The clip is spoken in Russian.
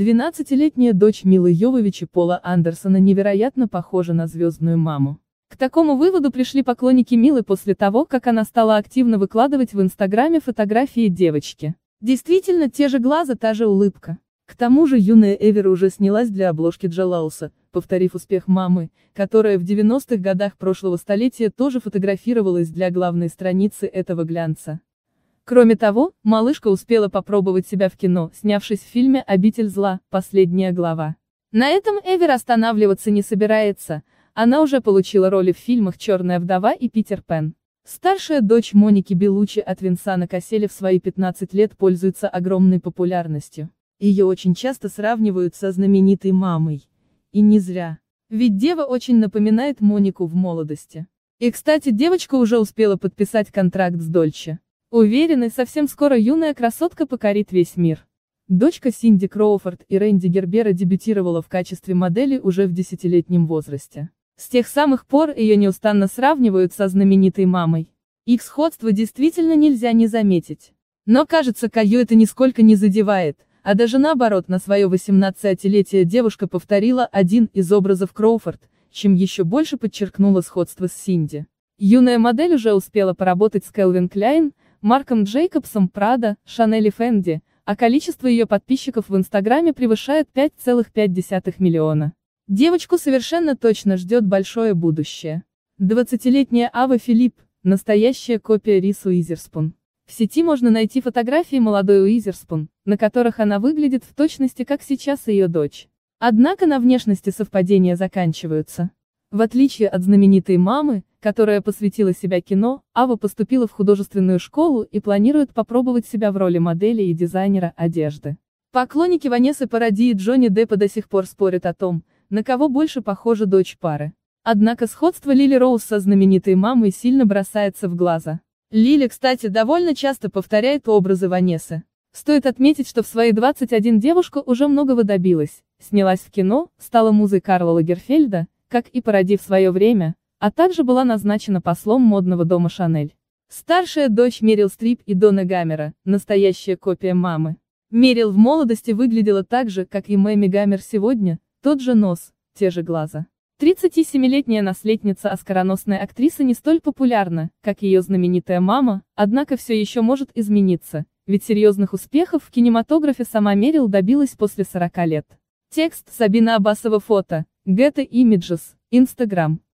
12-летняя дочь Милы Йовович и Пола Андерсона невероятно похожа на звездную маму. К такому выводу пришли поклонники Милы после того, как она стала активно выкладывать в Инстаграме фотографии девочки. Действительно, те же глаза, та же улыбка. К тому же юная Эвера уже снялась для обложки Джалауса, повторив успех мамы, которая в 90-х годах прошлого столетия тоже фотографировалась для главной страницы этого глянца. Кроме того, малышка успела попробовать себя в кино, снявшись в фильме «Обитель зла. Последняя глава». На этом Эвера останавливаться не собирается, она уже получила роли в фильмах «Черная вдова» и «Питер Пен». Старшая дочь Моники Беллуччи от Винсана Касселя в свои 15 лет пользуется огромной популярностью. Ее очень часто сравнивают со знаменитой мамой. И не зря. Ведь дева очень напоминает Монику в молодости. И, кстати, девочка уже успела подписать контракт с Дольче. Уверены, совсем скоро юная красотка покорит весь мир. Дочка Синди Кроуфорд и Рэнди Гербера дебютировала в качестве модели уже в 10-летнем возрасте. С тех самых пор ее неустанно сравнивают со знаменитой мамой. Их сходство действительно нельзя не заметить. Но кажется, Каю это нисколько не задевает, а даже наоборот, на свое 18-летие девушка повторила один из образов Кроуфорд, чем еще больше подчеркнула сходство с Синди. Юная модель уже успела поработать с Кэлвин Кляйн, Марком Джейкобсом, Прада, Шанель и Фенди, а количество ее подписчиков в Инстаграме превышает 5,5 миллиона. Девочку совершенно точно ждет большое будущее. 20-летняя Ава Филипп – настоящая копия Риз Уизерспун. В сети можно найти фотографии молодой Уизерспун, на которых она выглядит в точности как сейчас ее дочь. Однако на внешности совпадения заканчиваются. В отличие от знаменитой мамы, которая посвятила себя кино, Ава поступила в художественную школу и планирует попробовать себя в роли модели и дизайнера одежды. Поклонники Ванессы Паради и Джонни Деппа до сих пор спорят о том, на кого больше похожа дочь пары. Однако сходство Лили Роуз со знаменитой мамой сильно бросается в глаза. Лили, кстати, довольно часто повторяет образы Ванессы. Стоит отметить, что в свои 21 девушка уже многого добилась, снялась в кино, стала музой Карла Лагерфельда, как и Паради в свое время, а также была назначена послом модного дома Шанель. Старшая дочь Мерил Стрип и Дона Гаммера, настоящая копия мамы. Мерил в молодости выглядела так же, как и Мэми Гаммер сегодня, тот же нос, те же глаза. 37-летняя наследница оскароносной актрисы не столь популярна, как ее знаменитая мама, однако все еще может измениться, ведь серьезных успехов в кинематографе сама Мерил добилась после 40 лет. Текст Сабина Аббасова, фото, Getty Images, Instagram.